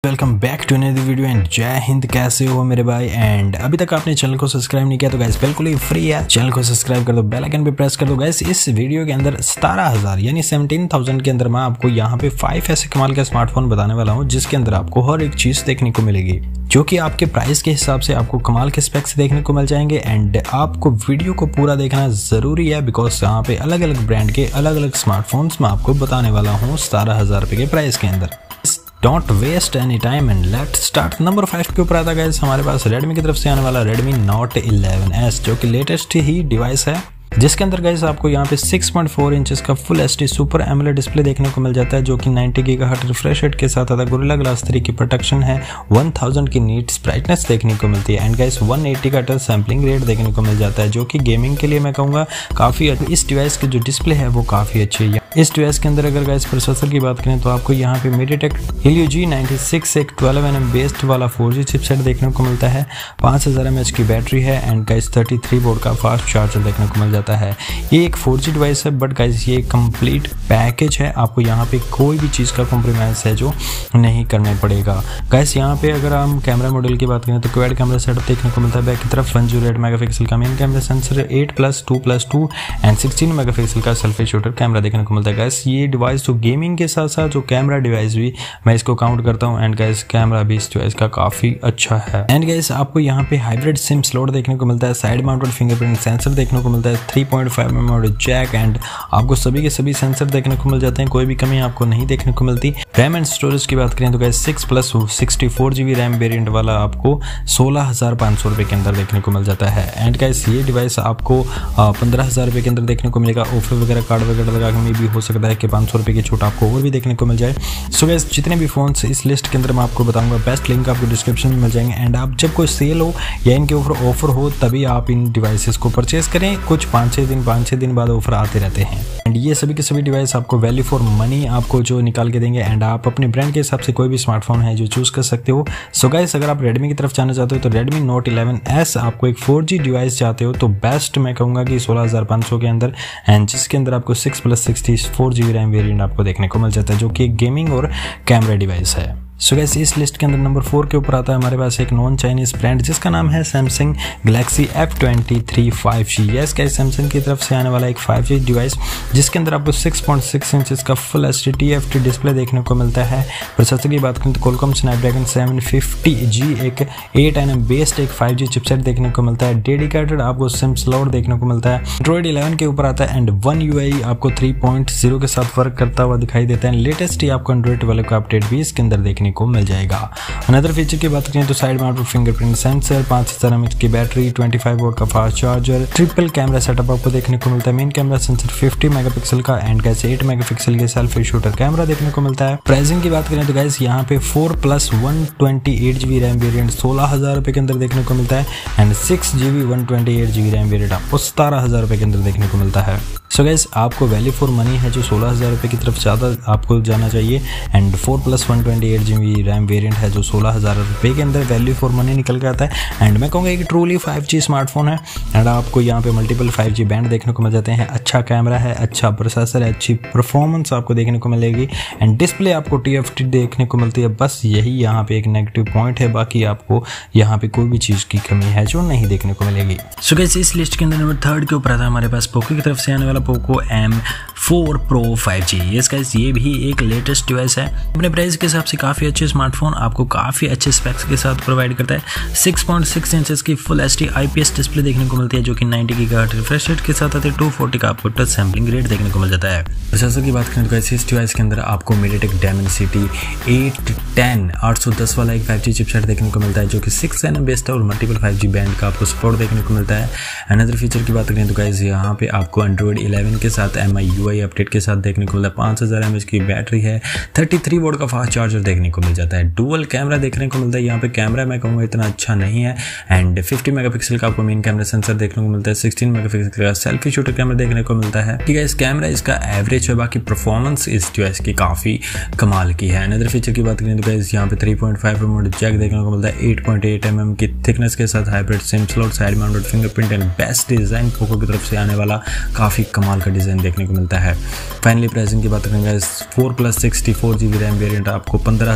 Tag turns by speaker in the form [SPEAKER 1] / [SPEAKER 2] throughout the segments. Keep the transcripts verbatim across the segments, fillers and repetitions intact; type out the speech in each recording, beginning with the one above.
[SPEAKER 1] Welcome back to another video and जय हिंद। कैसे हो मेरे भाई? एंड अभी तक आपने चैनल को सब्सक्राइब नहीं किया तो गाइस बिल्कुल ही फ्री है, चैनल को सब्सक्राइब कर दो, बेल आइकन पे प्रेस कर दो। गाइस इस वीडियो के अंदर सतारह हजार यानी सेवनटीन थाउजेंड के अंदर मैं आपको यहाँ पे फाइव ऐसे कमाल का स्मार्टफोन बताने वाला हूँ जिसके अंदर आपको हर एक चीज देखने को मिलेगी जो कि आपके प्राइस के हिसाब से आपको कमाल के स्पेक्स देखने को मिल जाएंगे। एंड आपको वीडियो को पूरा देखना जरूरी है बिकॉज यहाँ पे अलग अलग ब्रांड के अलग अलग स्मार्टफोन्स मैं आपको बताने वाला हूँ सतारह हजार रुपए के प्राइस के अंदर। Don't waste any time and let start. Number five के ऊपर आता गाइस हमारे पास रेडमी की तरफ से आने वाला रेडमी नोट इलेवन एस जो कि लेटेस्ट ही डिवाइस है जिसके अंदर गाइस आपको यहाँ पे सिक्स पॉइंट फोर इंचेस का full HD super AMOLED display देखने को मिल जाता है जो कि नाइंटी गीगाहर्ट्ज रिफ्रेश रेट के साथ आता है। गोरिल्ला ग्लास थ्री की प्रोटेक्शन है, वन थाउज़ेंड की नीट्स ब्राइटनेस देखने को मिलती है एंड गाइस वन एटी का टच सैम्पलिंग रेट देखने को मिल जाता है जो कि गेमिंग के लिए मैं कहूँगा काफ़ी। इस डिवाइस की जो डिस्प्ले है वो काफ़ी अच्छी है। इस डिवाइस के अंदर अगर गाइस प्रोसेसर की बात करें तो आपको यहाँ पे MediaTek Helio G ninety six एक ट्वेल्व एन एम बेस्ड वाला फोर जी चिपसेट देखने को मिलता है। पाँच हज़ार एम एच की बैटरी है and guys thirty three volt का फास्ट चार्जर देखने को मिल जाता है। ये एक फोर जी डिवाइस है बट गाइस ये कंप्लीट पैकेज है, आपको यहाँ पे कोई भी चीज़ का कॉम्प्रोमाइज़ है जो नहीं करना पड़ेगा। गाइस यहाँ पे अगर हम कैमरा मॉडल की बात करें तो क्वाड कैमरा सेटअप देखने को मिलता है। बैक की तरफ वन जीरो एट मेगापिक्सल का main camera sensor, eight plus two plus two and sixteen megapixel का सेल्फी शूटर कैमरा देखने को मिलता है। गाइस ये डिवाइस जो गेमिंग के साथ साथ जो कैमरा डिवाइस भी मैं इसको काउंट करता हूँ एंड गाइस कैमरा भी इस डिवाइस का काफ़ी अच्छा है। एंड गाइस आपको यहाँ पे हाइब्रिड सिम स्लॉट देखने को मिलता है, साइड माउंटेड फिंगरप्रिंट सेंसर देखने को मिलता है, three point five M M jack and आपको सभी के सभी सेंसर देखने को मिल जाते हैं, कोई भी कमी आपको नहीं देखने को मिलती। रैम एंड स्टोरेज की बात करें तो guys six plus sixty four GB RAM variant वाला आपको सोलह हजार पाँच सौ रुपए के अंदर देखने को मिल जाता है। एंड गाइस ये डिवाइस आपको पंद्रह हजार रुपए के अंदर देखने को मिलेगा। ऑफर वगैरह कार्ड वगैरह लगा के भी हो सकता है कि पाँच सौ रुपए की छूट आपको और भी देखने को मिल जाए। सो गाइस जितने भी फोन्स इस लिस्ट के अंदर मैं आपको बताऊंगा बेस्ट लिंक आपको डिस्क्रिप्शन में मिल जाएंगे एंड आप जब कोई सेल हो या इनके ऊपर ऑफर हो तभी आप इन डिवाइसेस को परचेज करें। कुछ पाँच छः दिन पाँच छः दिन बाद ऑफर आते रहते हैं एंड ये सभी के सभी डिवाइस आपको वैल्यू फॉर मनी आपको जो निकाल के देंगे एंड आप अपने ब्रांड के हिसाब से कोई भी स्मार्टफोन है जो चूज कर सकते हो। सो गाइस अगर आप रेडमी की तरफ जाना चाहते हो तो रेडमी नोट इलेवन एस आपको एक फोर जी डिवाइस चाहते हो तो बेस्ट मैं कहूँगा कि सोलह हजार पाँच सौ के अंदर एंड जिसके अंदर आपको six plus sixty four G B RAM variant आपको देखने को मिल जाता है जो कि एक गेमिंग और कैमरा डिवाइस है। सो गाइस इस लिस्ट के अंदर नंबर फोर के ऊपर आता है हमारे पास एक नॉन चाइनीज ब्रांड जिसका नाम है Samsung Galaxy F twenty three five G. Yes guys Samsung की तरफ से आने वाला एक फाइव जी डिवाइस जिसके अंदर आपको सिक्स पॉइंट सिक्स इंचेस का full H D T F T display देखने को मिलता है। प्रोसेसर की बात करें तो Qualcomm Snapdragon seven fifty G एक एट एन एम बेस्ड एक फाइव जी चिपसेट देखने को मिलता है। डेडिकेटेड आपको सिम स्लॉट देखने को मिलता है। एंड्रॉइड इलेवन के ऊपर आता है एंड वन यू आई आपको थ्री पॉइंट जीरो के साथ वर्क करता हुआ दिखाई देता है। लेटेस्ट ही आपको एंड्रॉइड ट्वेल्व का अपडेट भी इसके अंदर देखने को मिल जाएगा। अनदर फीचर की बात करें तो साइड माउंटेड फिंगरप्रिंट सेंसर, पाँच हज़ार एम एच की बैटरी, ट्वेंटी फाइव वोल्ट का fast charger, triple camera setup आपको देखने को मिलता है। Main camera sensor fifty megapixel का एंड गाइस एट मेगापिक्सल के सेल्फी शूटर कैमरा देखने को मिलता है। प्राइसिंग की बात करें तो गाइस यहाँ पे four plus one twenty eight GB RAM variant सोलह हजार रुपए के अंदर देखने को मिलता है and six GB one twenty eight GB RAM variant आपको सतारह हजार रुपए के अंदर देखने को मिलता है। सो गाइस आपको वैल्यू फॉर मनी है जो सोलह हजार रुपए की तरफ ज़्यादा आपको जाना चाहिए and four plus one twenty eight GB RAM variant है जो सोलह हजार रुपए के अंदर वैल्यू फॉर मनी निकल के आता है। एंड मैं कहूँगा एक ट्रूली फाइव जी स्मार्टफोन है एंड आपको यहाँ पे मल्टीपल फाइव जी बैंड देखने को मिल जाते हैं। अच्छा कैमरा है, अच्छा प्रोसेसर है, अच्छी परफॉर्मेंस आपको देखने को मिलेगी एंड डिस्प्ले आपको टी एफ टी देखने को मिलती है। बस यही यहाँ पे एक नेगेटिव पॉइंट है, बाकी आपको यहाँ पे कोई भी चीज़ की कमी है जो नहीं देखने को मिलेगी। सो गाइस इस लिस्ट के अंदर नंबर थर्ड के ऊपर आता है हमारे पास पोको की तरफ से आने वाला Poco M four Pro five G. Yes guys ये भी एक लेटेस्ट डिवाइस है, अपने प्राइस के हिसाब से काफ़ी अच्छे स्मार्टफोन आपको काफ़ी अच्छे स्पेक्स के साथ प्रोवाइड करता है। सिक्स पॉइंट सिक्स इंचेस की फुल एचडी आईपीएस डिस्प्ले देखने को मिलती है जो कि नाइंटी गीगाहर्ट्ज रिफ्रेश रेट के साथ आते हैं। टू फोर्टी का आपको टच सैम्पलिंग रेट देखने को मिल जाता है। प्रोसेसर की बात करें तो गाइस इस डिवाइस के अंदर आपको मीडियाटेक डायमेंसिटी एट टेन आठ सौ दस वाला एक फाइव जी चिपसेट देखने को मिलता है जो कि सिक्स एन एम बेस्ड है और मल्टीपल फाइव जी बैंड का आपको सपोर्ट देखने को मिलता है। अनदर फीचर की बात करें तो गाइस यहाँ पे आपको एंड्रॉइड इलेवन के साथ M I U I update के साथ देखने को मिलता है। पाँच हज़ार एम एच की बैटरी है, थर्टी थ्री वोल्ट का फास्ट चार्जर देखने को मिल जाता है। डुअल कैमरा देखने को मिलता है। यहाँ पे कैमरा मैं कहूँगा इतना अच्छा नहीं है एंड फिफ्टी मेगापिक्सल का आपको मेन कैमरा सेंसर देखने को मिलता है। सिक्सटीन मेगापिक्सल का सेल्फी शूटर कैमरा देखने को मिलता है। ठीक है इस कैमरा इसका एवरेज है, बाकी परफॉर्मेंस इस डिवाइस की काफ़ी कमाल की है। अनदर फीचर की बात करें तो गाइस यहाँ पे three point five M M jack देखने को मिलता है। Eight point eight M M की थिकनेस के साथ hybrid SIM slot, side mounted fingerprint and best design Poco की तरफ से आने वाला काफ़ी कमाल का डिजाइन देखने को मिलता है। फाइनली प्राइसिंग की बात करेंगे four plus sixty four GB RAM variant आपको पंद्रह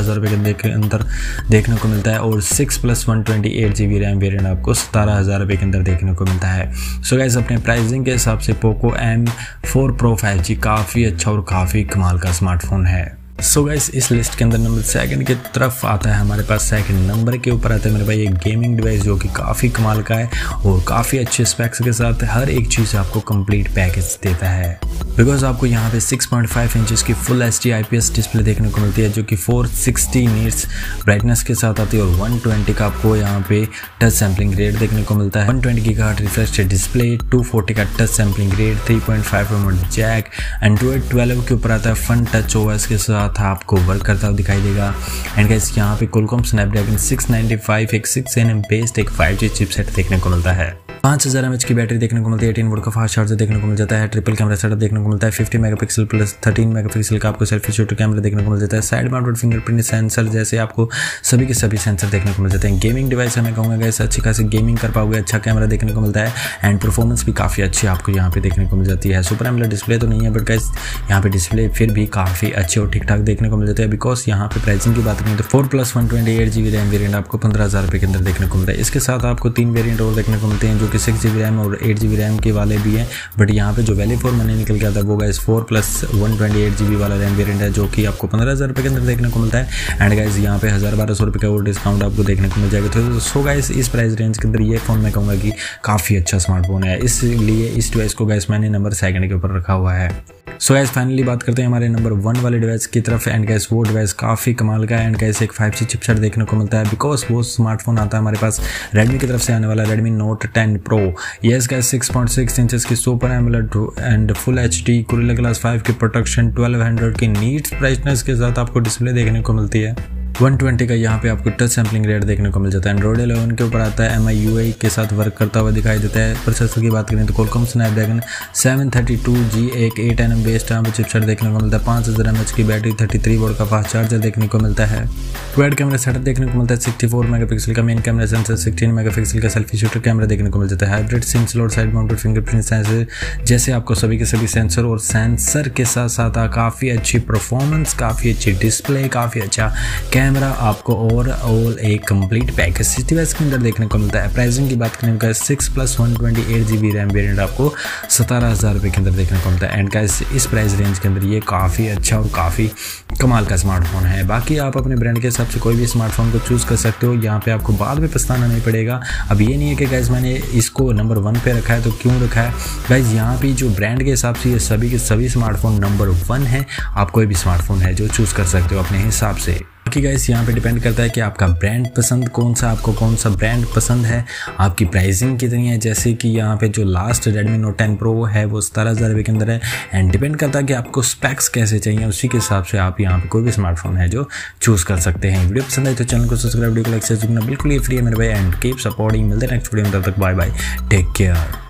[SPEAKER 1] हज़ार रुपये के अंदर देखने को मिलता है और six plus one twenty eight G B RAM variant आपको सतारह हज़ार रुपये के अंदर देखने को मिलता है। सो गाइस अपने प्राइसिंग के हिसाब से Poco M four Pro five G काफ़ी अच्छा और काफ़ी कमाल का स्मार्टफोन है। सो so गाइस इस लिस्ट के अंदर नंबर सेकंड की तरफ आता है हमारे पास। सेकंड नंबर के ऊपर आता है मेरे भाई एक गेमिंग डिवाइस जो कि काफ़ी कमाल का है और काफ़ी अच्छे स्पेक्स के साथ हर एक चीज़ आपको कंप्लीट पैकेज देता है। बिकॉज आपको यहाँ पे सिक्स पॉइंट फाइव इंचेस की full H D I P S display देखने को मिलती है जो कि फोर सिक्सटी नीट्स ब्राइटनेस के साथ आती है और वन ट्वेंटी का आपको यहाँ पे टच सैम्पलिंग रेट देखने को मिलता है। वन ट्वेंटी की का रिफ्रेश डिस्प्ले, टू फोर्टी का touch sampling rate, three point five M jack, Android twelve के ऊपर आता है फन टच ओएस के साथ आपको वर्क करता हुआ दिखाई देगा। एंड गाइस यहाँ पे Qualcomm Snapdragon six ninety five एक सिक्स एन एम बेस्ड एक फाइव जी चिपसेट देखने को मिलता है। पाँच हज़ार एम एच की बैटरी देखने को मिलती है, एटीन वोल्ट का फास्ट चार्जर देखने को मिल जाता है, ट्रिपल कैमरा सेटअप देखने को मिलता है, fifty megapixel plus thirteen megapixel का आपको सेल्फी शूटर कैमरा देखने को मिल जाता है, साइड माउंटेड फिंगरप्रिंट सेंसर जैसे आपको सभी के सभी सेंसर देखने को मिल जाते हैं। गेमिंग डिवाइस हमें कहूँगा गाइस अच्छी खासी गेमिंग कर पाओगे, अच्छा कैमरा देखने को मिलता है एंड परफॉर्मेंस भी काफ़ी अच्छी आपको यहाँ पे देखने को मिल जाती है। सुपर एमोलेड डिस्प्ले तो नहीं है बट गाइस यहाँ पे डिस्प्ले फिर भी काफ़ी अच्छे और ठीक ठाक देखने को मिल जाते हैं। बिकॉज यहाँ पे प्राइसिंग की बात करें तो four plus one twenty eight G B RAM variant आपको पंद्रह हज़ार रुपये के अंदर देखने को मिलता है। इसके साथ आपको तीन वेरियंट और देखने को मिलते हैं जो कि सिक्स जी बी रैम और एट जी बी रैम के वाले भी हैं। बट यहाँ पे जो वैल्यू फोर मैंने निकल गया था वो guys four plus one twenty eight G B वाला रैम वेरियंट है जो कि आपको पंद्रह हज़ार रुपये के अंदर देखने को मिलता है। एंड गाइस यहाँ पे हज़ार बारह सौ रुपये का और डिस्काउंट आपको देखने को मिल जाएगा। तो सो गाइस इस प्राइस रेंज के अंदर ये फ़ोन मैं कहूँगा कि काफ़ी अच्छा स्मार्टफोन है, इसलिए इस डिवाइस को गाइस मैंने नंबर सेकंड के ऊपर रखा हुआ है। सो गाइस फाइनली बात करते हैं हमारे नंबर वन वाले डिवाइस की तरफ। एंड गाइस वो डिवाइस काफ़ी कमाल का है एंड गाइस एक फाइव जी चिपसेट देखने को मिलता है। बिकॉज वो स्मार्टफोन आता है हमारे पास रेडमी की तरफ से आने वाला Redmi Note ten Pro. Yes guys six point six inches की super AMOLED and full H D Gorilla Glass five की प्रोटेक्शन, ट्वेल्व हंड्रेड की नीट्स ब्राइटनेस के साथ आपको डिस्प्ले देखने को मिलती है। वन ट्वेंटी का यहाँ पे आपको टच सैम्पलिंग रेट देखने को मिल जाता है। एंड्रॉइड इलेवन के ऊपर आता है, एम आई यू आई के साथ वर्क करता हुआ दिखाई देता है। प्रोसेसर की बात करें तो Qualcomm Snapdragon seven thirty two G एक एट एन एम बेस्ड यहाँ पे चिपसेट देखने को मिलता है। पाँच हज़ार एम एच की बैटरी, थर्टी थ्री वोल्ट का फास्ट चार्जर देखने को मिलता है। क्वाड कैमरा सेटअप देखने को मिलता है, सिक्सटी फोर मेगापिक्सल का main camera sensor, sixteen megapixel का सेल्फी शूटर कैमरा देखने को मिल जाता है। Hybrid SIM slot, side mounted fingerprint sensor जैसे आपको सभी के सभी सेंसर और सेंसर के साथ साथ काफ़ी अच्छी परफॉर्मेंस, काफ़ी अच्छी डिस्प्ले, काफ़ी अच्छा कैमरा आपको ओवरऑल एक कंप्लीट पैकेज इस डिवाइस के अंदर देखने को मिलता है। प्राइसिंग की बात करें तो six plus one twenty eight G B RAM variant आपको सतारह हज़ार रुपये के अंदर देखने को मिलता है। एंड गाइस इस प्राइस रेंज के अंदर ये काफ़ी अच्छा और काफ़ी कमाल का स्मार्टफोन है। बाकी आप अपने ब्रांड के हिसाब से कोई भी स्मार्टफोन को चूज़ कर सकते हो, यहाँ पे आपको बाद में पछताना नहीं पड़ेगा। अब ये नहीं है कि गाइस मैंने इसको नंबर वन पे रखा है तो क्यों रखा है। गाइस यहाँ पे जो ब्रांड के हिसाब से ये सभी के सभी स्मार्टफोन नंबर वन है। आप कोई भी स्मार्टफोन है जो चूज़ कर सकते हो अपने हिसाब से। बाकी गाइस यहाँ पे डिपेंड करता है कि आपका ब्रांड पसंद कौन सा, आपको कौन सा ब्रांड पसंद है, आपकी प्राइसिंग कितनी है। जैसे कि यहाँ पे जो last Redmi Note ten Pro है वो सतारह हज़ार रुपये के अंदर है। एंड डिपेंड करता है कि आपको स्पेक्स कैसे चाहिए, उसी के हिसाब से आप यहाँ पे कोई भी स्मार्टफोन है जो चूज़ कर सकते हैं। वीडियो पसंद है तो चैनल को सब्सक्राइब, वीडियो को लाइक शेयर करना बिल्कुल ही फ्री है मेरे भाई। And keep supporting. मिलते हैं नेक्स्ट वीडियो में, तब तक बाय बाय, टेक केयर।